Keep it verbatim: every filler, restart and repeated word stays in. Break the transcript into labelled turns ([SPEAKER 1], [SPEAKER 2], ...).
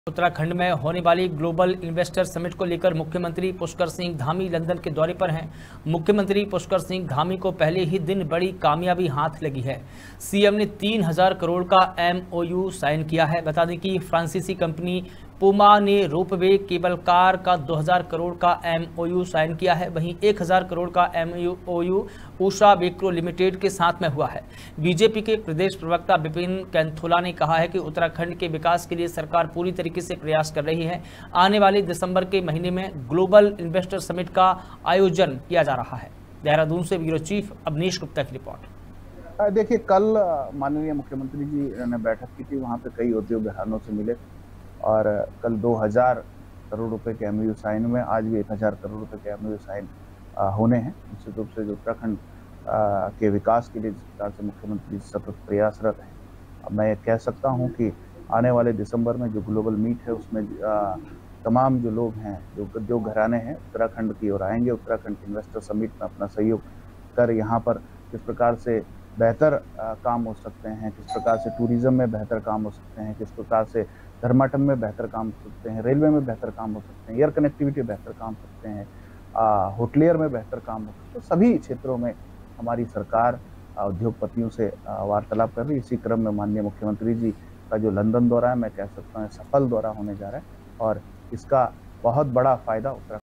[SPEAKER 1] उत्तराखंड में होने वाली ग्लोबल इन्वेस्टर समिट को लेकर मुख्यमंत्री पुष्कर सिंह धामी लंदन के दौरे पर हैं। मुख्यमंत्री पुष्कर सिंह धामी को पहले ही दिन बड़ी कामयाबी हाथ लगी है। सीएम ने तीन हजार करोड़ का एमओयू साइन किया है। बता दें कि फ्रांसीसी कंपनी पुमा ने रोपवे केबल कार का दो हज़ार करोड़ का एमओयू साइन किया है। वहीं एक हज़ार करोड़ का एमओयू उषा वेक्रो लिमिटेड के साथ में हुआ है। बीजेपी के प्रदेश प्रवक्ता विपिन कैंथोला ने कहा है कि उत्तराखंड के विकास के लिए सरकार पूरी तरीके से प्रयास कर रही है। आने वाले दिसंबर के महीने में ग्लोबल इन्वेस्टर समिट का आयोजन किया जा रहा है। देहरादून से ब्यूरो चीफ अवनीश गुप्ता की रिपोर्ट।
[SPEAKER 2] देखिए, कल माननीय मुख्यमंत्री जी ने बैठक की थी, वहाँ पे कई उद्योग घरानों से मिले और कल दो हज़ार करोड़ रुपए के एमओयू साइन में, आज भी एक हज़ार करोड़ रुपए के एमओयू साइन होने हैं। निश्चित रूप से जो उत्तराखंड के विकास के लिए जिस प्रकार से मुख्यमंत्री सतत प्रयासरत हैं, मैं कह सकता हूं कि आने वाले दिसंबर में जो ग्लोबल मीट है उसमें आ, तमाम जो लोग हैं, जो उद्योग घराने हैं, उत्तराखंड की ओर आएंगे। उत्तराखंड इन्वेस्टर समिट में अपना सहयोग कर यहाँ पर किस प्रकार से बेहतर काम हो सकते हैं, किस प्रकार से टूरिज्म में बेहतर काम हो सकते हैं, किस प्रकार से धर्माटम में बेहतर काम हो सकते हैं, रेलवे में बेहतर काम हो सकते हैं, एयर कनेक्टिविटी बेहतर काम हो सकते हैं, होटलियर में बेहतर काम हो सकते हैं। तो सभी क्षेत्रों में हमारी सरकार उद्योगपतियों से वार्तालाप कर रही है। इसी क्रम में माननीय मुख्यमंत्री जी का जो लंदन दौरा है, मैं कह सकता हूँ सफल दौरा होने जा रहा है और इसका बहुत बड़ा फायदा उत्तराखंड